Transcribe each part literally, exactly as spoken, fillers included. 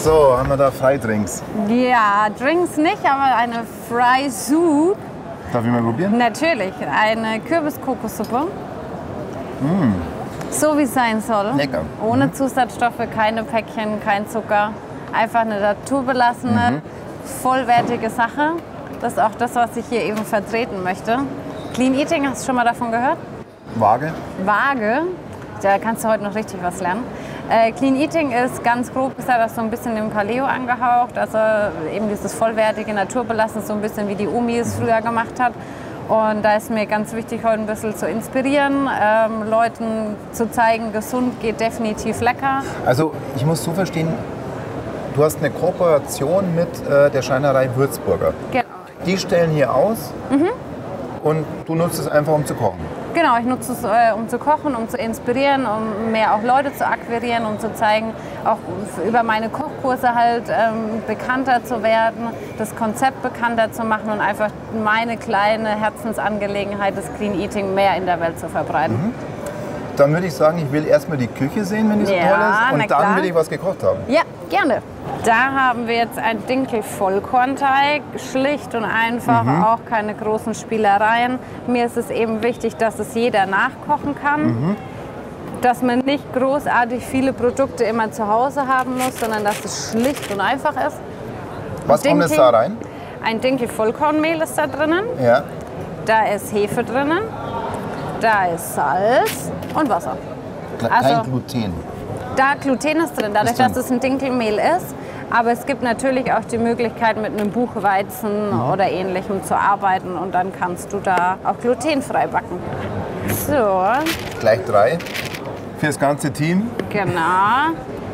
So, haben wir da Freidrinks? Ja, Drinks nicht, aber eine Fry Soup. Darf ich mal probieren? Natürlich, eine Kürbis-Kokossuppe. Mm. So wie es sein soll. Lecker. Ohne Mhm. Zusatzstoffe, keine Päckchen, kein Zucker. Einfach eine naturbelassene, Mhm. vollwertige Sache. Das ist auch das, was ich hier eben vertreten möchte. Clean Eating, hast du schon mal davon gehört? Waage? Waage, da kannst du heute noch richtig was lernen. Äh, Clean Eating ist ganz grob gesagt auch so ein bisschen dem Paleo angehaucht. Also eben dieses vollwertige, naturbelassene, so ein bisschen wie die Omi es früher gemacht hat. Und da ist mir ganz wichtig, heute ein bisschen zu inspirieren, ähm, Leuten zu zeigen, gesund geht definitiv lecker. Also ich muss so verstehen, du hast eine Kooperation mit äh, der Schreinerei Würzburger. Genau. Die stellen hier aus mhm. und du nutzt es einfach, um zu kochen. Genau, ich nutze es, äh, um zu kochen, um zu inspirieren, um mehr auch Leute zu akquirieren, um zu zeigen, auch über meine Kochkurse halt ähm, bekannter zu werden, das Konzept bekannter zu machen und einfach meine kleine Herzensangelegenheit, das Clean Eating, mehr in der Welt zu verbreiten. Mhm. Dann würde ich sagen, ich will erstmal die Küche sehen, wenn die so ja, toll ist, und dann klar. will ich was gekocht haben. Ja, gerne. Da haben wir jetzt ein Dinkel-Vollkornteig, schlicht und einfach, mhm. auch keine großen Spielereien. Mir ist es eben wichtig, dass es jeder nachkochen kann, mhm. dass man nicht großartig viele Produkte immer zu Hause haben muss, sondern dass es schlicht und einfach ist. Was kommt jetzt da rein? Ein Dinkel-Vollkornmehl ist da drinnen, ja. Da ist Hefe drinnen, da ist Salz und Wasser. Kein also, Gluten. Da Gluten ist drin, dadurch, ist drin. dass es ein Dinkelmehl ist. Aber es gibt natürlich auch die Möglichkeit, mit einem Buchweizen mhm. oder Ähnlichem zu arbeiten. Und dann kannst du da auch glutenfrei backen. So. Gleich drei für das ganze Team. Genau.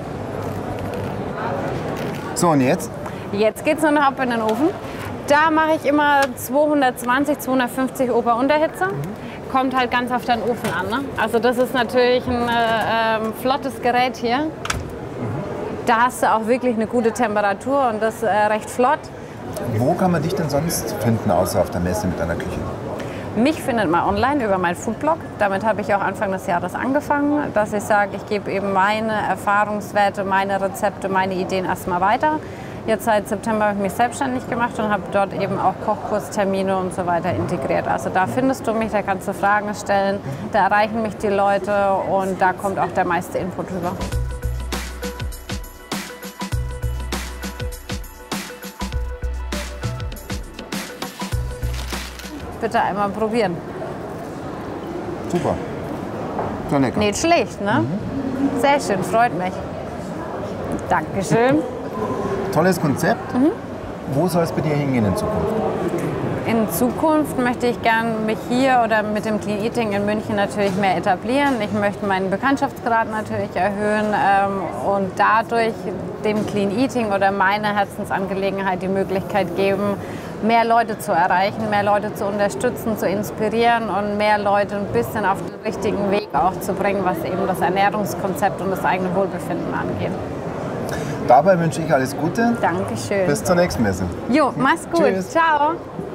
So, und jetzt? Jetzt geht es nur noch ab in den Ofen. Da mache ich immer zweihundertzwanzig, zweihundertfünfzig Ober-Unterhitze. Mhm. Kommt halt ganz auf deinen Ofen an. Ne? Also das ist natürlich ein äh, flottes Gerät hier. Da hast du auch wirklich eine gute Temperatur und das äh, recht flott. Wo kann man dich denn sonst finden, außer auf der Messe mit deiner Küche? Mich findet man online über meinen Foodblog. Damit habe ich auch Anfang des Jahres angefangen, dass ich sage, ich gebe eben meine Erfahrungswerte, meine Rezepte, meine Ideen erstmal weiter. Jetzt seit September habe ich mich selbstständig gemacht und habe dort eben auch Kochkurstermine und so weiter integriert. Also da findest du mich, da kannst du Fragen stellen, da erreichen mich die Leute und da kommt auch der meiste Input rüber. Bitte einmal probieren. Super. So lecker. Nicht schlecht, ne? Mhm. Sehr schön, freut mich. Dankeschön. Tolles Konzept. Mhm. Wo soll es bei dir hingehen in Zukunft? In Zukunft möchte ich gern mich hier oder mit dem Clean Eating in München natürlich mehr etablieren. Ich möchte meinen Bekanntschaftsgrad natürlich erhöhen ähm, und dadurch dem Clean Eating oder meiner Herzensangelegenheit die Möglichkeit geben, mehr Leute zu erreichen, mehr Leute zu unterstützen, zu inspirieren und mehr Leute ein bisschen auf den richtigen Weg auch zu bringen, was eben das Ernährungskonzept und das eigene Wohlbefinden angeht. Dabei wünsche ich alles Gute. Dankeschön. Bis zur nächsten Messe. Jo, mach's gut. Tschüss. Ciao.